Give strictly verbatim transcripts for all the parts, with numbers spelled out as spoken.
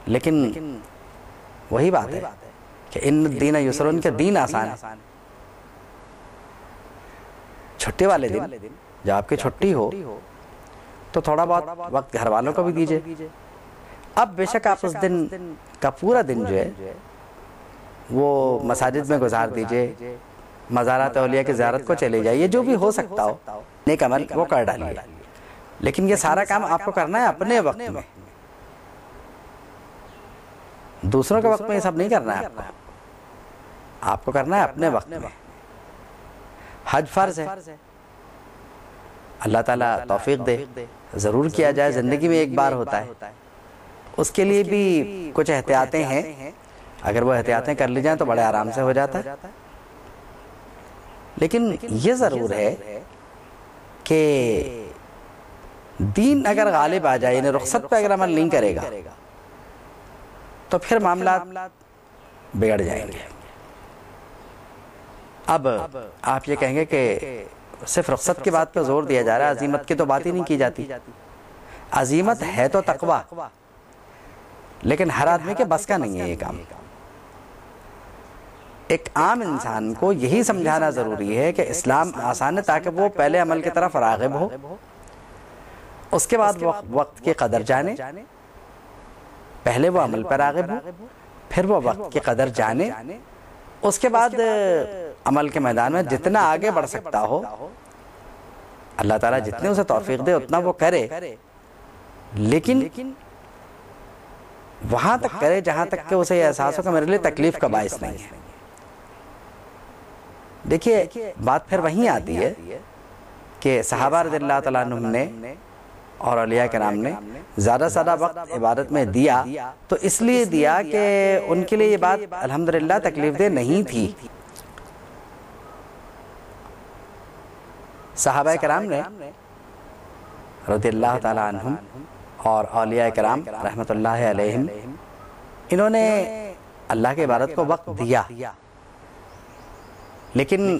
لیکن وہی بات ہے کہ ان الدین یسر، ان کے دین آسان ہے۔ چھٹی والے دن جب آپ کی چھٹی ہو تو تھوڑا بہت وقت گھر والوں کو بھی دیجئے۔ اب بے شک آپ اس دن کا پورا دن جو ہے وہ مساجد میں گزار دیجئے، مزارات اولیاء کی زیارت کو چلے جائیے، جو بھی ہو سکتا ہو نیک عمل وہ کر ڈالیے، لیکن یہ سارا کام آپ کو کرنا ہے اپنے وقت میں، دوسروں کے وقت میں یہ سب نہیں کرنا ہے آپ کو آپ کو کرنا ہے اپنے وقت میں۔ حج فرض ہے، اللہ تعالیٰ توفیق دے ضرور کیا جائے، زندگی میں ایک بار ہوتا ہے، اس کے لیے بھی کچھ احتیاطیں ہیں، اگر وہ احتیاطیں کر لی جائیں تو بڑے آرام سے ہو جاتا ہے۔ لیکن یہ ضرور ہے کہ دین اگر غالب آ جائے، یعنی رخصت پہ اگر عمل نہیں کرے گا تو پھر معاملات بگڑ جائیں گے۔ اب آپ یہ کہیں گے کہ صرف رخصت کی بات پہ زور دیا جا رہا ہے، عزیمت کی تو بات ہی نہیں کی جاتی۔ عزیمت ہے تو تقویٰ، لیکن ہر آدمی کے بس کا نہیں ہے یہ کام۔ ایک عام انسان کو یہی سمجھانا ضروری ہے کہ اسلام آسان ہے تاکہ وہ پہلے عمل کی طرف راغب ہو، اس کے بعد وہ وقت کی قدر جانے، پہلے وہ عمل پر راغب ہو، پھر وہ وقت کی قدر جانے، اس کے بعد عمل کے میدان میں جتنا آگے بڑھ سکتا ہو، اللہ تعالیٰ جتنے اسے توفیق دے اتنا وہ کرے، لیکن وہاں تک کرے جہاں تک کہ اسے یہ احساس ہو کہ میرے لیے تکلیف کا باعث نہیں ہے۔ دیکھیے بات پھر وہیں آتی ہے کہ صحابہ رضی اللہ تعالیٰ عنہم نے اور اولیاء کرام نے زیادہ زیادہ وقت عبادت میں دیا تو اس لیے دیا کہ ان کے لیے یہ بات الحمدللہ تکلیف دہ نہیں تھی۔ صحابہ کرام نے رضی اللہ تعالیٰ عنہم اور اولیاء کرام رحمت اللہ علیہم، انہوں نے اللہ کی عبادت کو وقت دیا، لیکن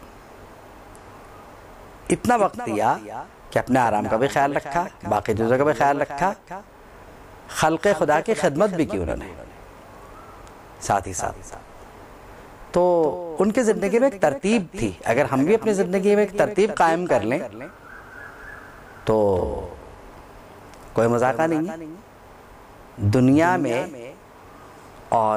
اتنا وقت دیا کہ اپنے آرام کا بھی خیال رکھا، باقی چیزوں کا بھی خیال رکھا، خلق خدا کی خدمت بھی کی انہوں نے ساتھ ہی ساتھ۔ تو ان کی زندگی میں ایک ترتیب تھی، اگر ہم بھی اپنی زندگی میں ایک ترتیب قائم کر لیں تو کوئی مذاقہ نہیں ہے۔ دنیا میں اور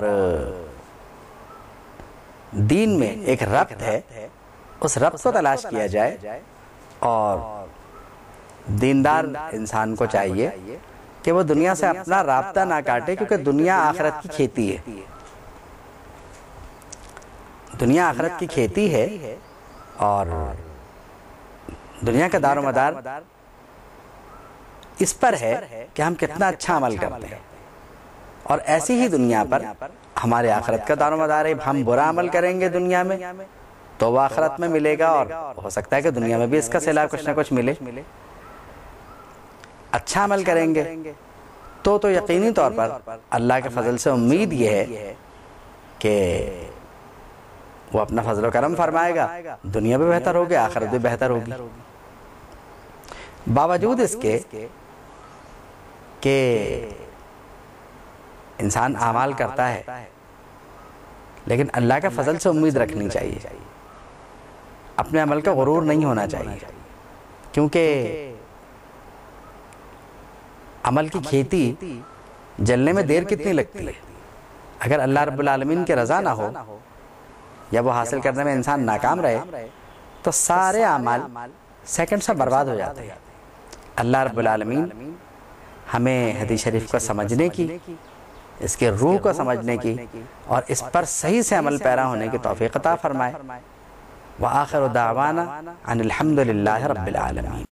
دین میں ایک ربط ہے، اس ربط کو تلاش کیا جائے، اور دیندار انسان کو چاہیے کہ وہ دنیا سے اپنا رابطہ نہ کاٹے، کیونکہ دنیا آخرت کی کھیتی ہے، دنیا آخرت کی کھیتی ہے، اور دنیا کا دار و مدار اس پر ہے کہ ہم کتنا اچھا عمل کرتے ہیں، اور ایسی ہی دنیا پر ہمارے آخرت کا دار و مدار ہے۔ ہم برا عمل کریں گے دنیا میں تو وہ آخرت میں ملے گا، اور ہو سکتا ہے کہ دنیا میں بھی اس کا صلہ کچھ نہ کچھ ملے۔ اچھا عمل کریں گے تو تو یقینی طور پر اللہ کے فضل سے امید یہ ہے کہ وہ اپنا فضل و کرم فرمائے گا، دنیا بھی بہتر ہوگی، آخرت بھی بہتر ہوگی۔ باوجود اس کے کہ انسان اعمال کرتا ہے، لیکن اللہ کے فضل سے امید رکھنی چاہیے، اپنے عمل کا غرور نہیں ہونا چاہیے، کیونکہ عمل کی کھیتی جلنے میں دیر کتنی لگتی ہے، اگر اللہ رب العالمین کی رضا نہ ہو یا وہ حاصل کرنے میں انسان ناکام رہے تو سارے اعمال سیکنڈ سے برباد ہو جاتے ہیں۔ اللہ رب العالمین ہمیں حدیث شریف کو سمجھنے کی، اس کے روح کو سمجھنے کی اور اس پر صحیح سے عمل پیرا ہونے کی توفیق عطا فرمائے۔ وآخر دعوانا ان الحمد للہ رب العالمین۔